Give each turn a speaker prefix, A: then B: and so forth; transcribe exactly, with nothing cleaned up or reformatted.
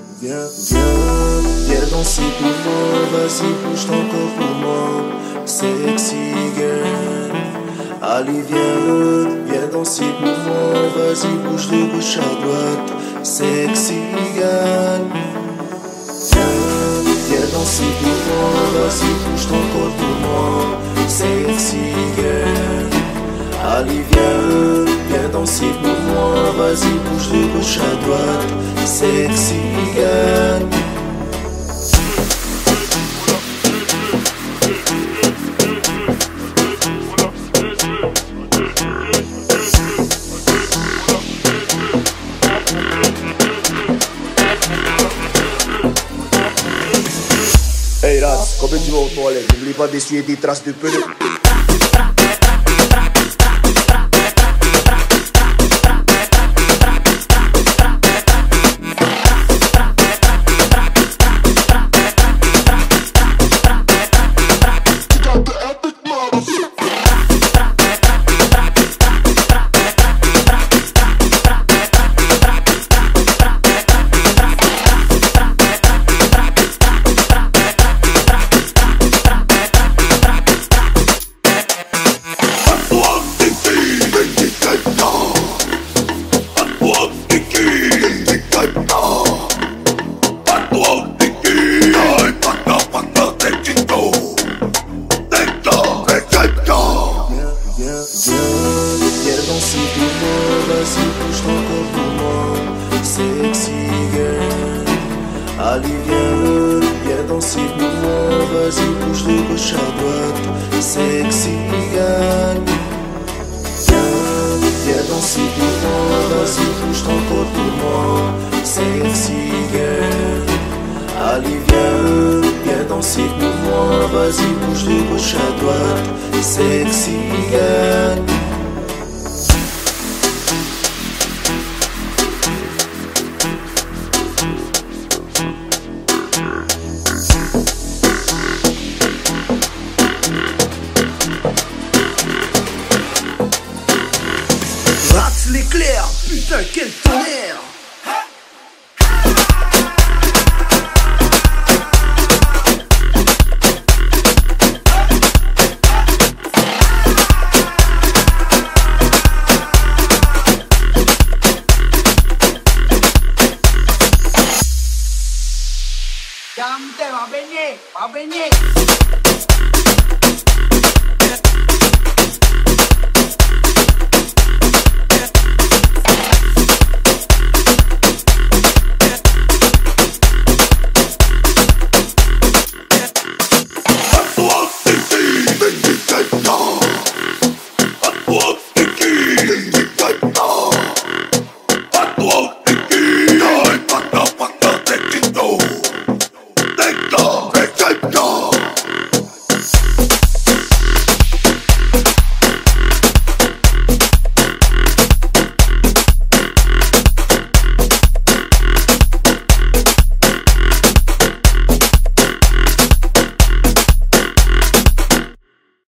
A: viens, viens, viens danser pour moi, vas-y bouge ton corps pour moi, sexy girl. Allez viens, viens danser pour moi, vas-y bouge de gauche à droite, sexy girl. Viens, viens danser pour moi, vas-y bouge ton corps pour moi, sexy girl. Allez viens, viens danser pour moi, vas-y bouge de gauche à droite, sexy girl.
B: Hey Rats, quand tu vas aux toilettes, n'oublie pas d'essuyer des traces de pneu.
A: Allez viens, viens danser pour moi, vas-y bouge de gauche à droite, sexy girl. Viens, viens danser pour moi, vas-y bouge ton corps pour moi, sexy girl. Allez viens, viens danser pour moi, vas-y bouge de gauche à droite, sexy girl.
C: RATSS l'éclair, putain quel tonnerre.
D: Ya te va a venir, va a venir.